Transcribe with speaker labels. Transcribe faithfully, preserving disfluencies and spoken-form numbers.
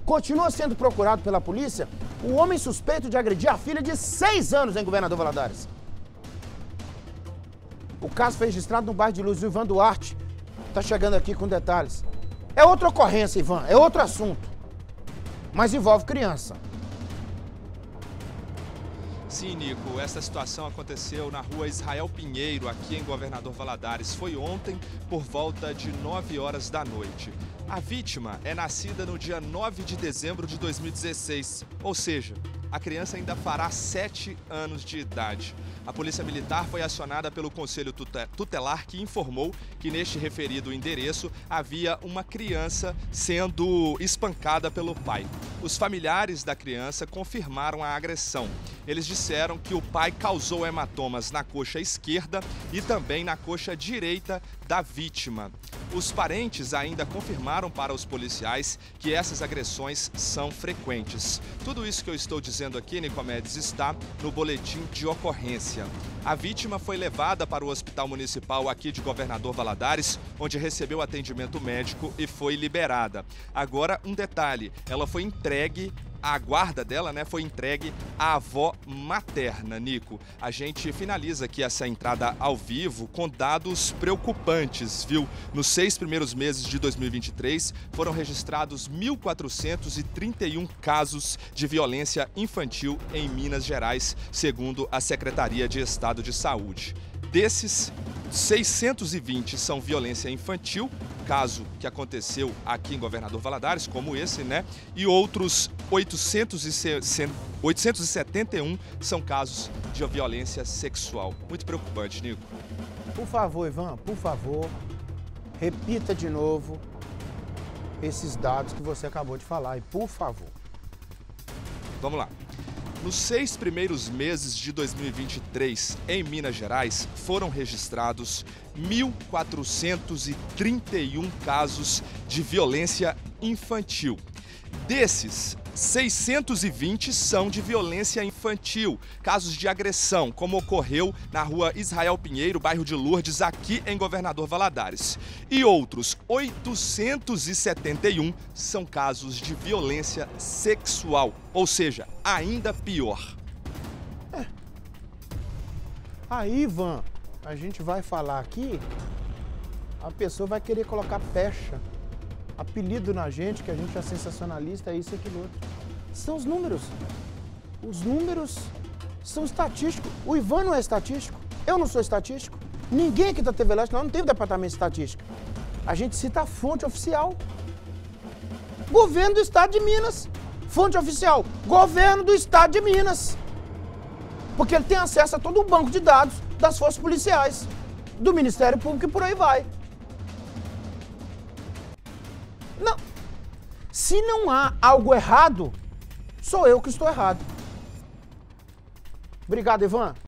Speaker 1: Continua sendo procurado pela polícia o homem suspeito de agredir a filha de seis anos em Governador Valadares. O caso foi registrado no bairro de Luz. O Ivan Duarte está chegando aqui com detalhes. É outra ocorrência, Ivan, é outro assunto, mas envolve criança.
Speaker 2: Sim, Nico, essa situação aconteceu na rua Israel Pinheiro, aqui em Governador Valadares. Foi ontem, por volta de nove horas da noite. A vítima é nascida no dia nove de dezembro de dois mil e dezesseis, ou seja, a criança ainda fará sete anos de idade. A Polícia Militar foi acionada pelo Conselho Tutelar, que informou que neste referido endereço havia uma criança sendo espancada pelo pai. Os familiares da criança confirmaram a agressão. Eles disseram que o pai causou hematomas na coxa esquerda e também na coxa direita da vítima. Os parentes ainda confirmaram para os policiais que essas agressões são frequentes. Tudo isso que eu estou dizendo aqui, Nicomedes, está no boletim de ocorrência. A vítima foi levada para o Hospital Municipal aqui de Governador Valadares, onde recebeu atendimento médico e foi liberada. Agora, um detalhe, ela foi entregue, a guarda dela, né, foi entregue à avó materna, Nico. A gente finaliza aqui essa entrada ao vivo com dados preocupantes, viu? Nos seis primeiros meses de dois mil e vinte e três, foram registrados mil quatrocentos e trinta e um casos de violência infantil em Minas Gerais, segundo a Secretaria de Estado de Saúde. Desses, seiscentos e vinte são violência infantil, caso que aconteceu aqui em Governador Valadares, como esse, né? E outros oitocentos e setenta e um são casos de violência sexual. Muito preocupante, Nico.
Speaker 1: Por favor, Ivan, por favor, repita de novo esses dados que você acabou de falar, e por favor.
Speaker 2: Vamos lá. Nos seis primeiros meses de dois mil e vinte e três, em Minas Gerais, foram registrados mil quatrocentos e trinta e um casos de violência infantil. Desses, seiscentos e vinte são de violência infantil, casos de agressão, como ocorreu na rua Israel Pinheiro, bairro de Lourdes, aqui em Governador Valadares. E outros oitocentos e setenta e um são casos de violência sexual, ou seja, ainda pior.
Speaker 1: É. Aí, Ivan, a gente vai falar aqui, a pessoa vai querer colocar pecha, apelido na gente, que a gente é sensacionalista, é isso e aquilo outro. São os números. Os números são estatísticos. O Ivan não é estatístico, eu não sou estatístico. Ninguém aqui da T V Leste, nós não temos departamento de estatística. A gente cita a fonte oficial. Governo do Estado de Minas. Fonte oficial, Governo do Estado de Minas. Porque ele tem acesso a todo o banco de dados das forças policiais, do Ministério Público e por aí vai. Não. Se não há algo errado, sou eu que estou errado. Obrigado, Ivan.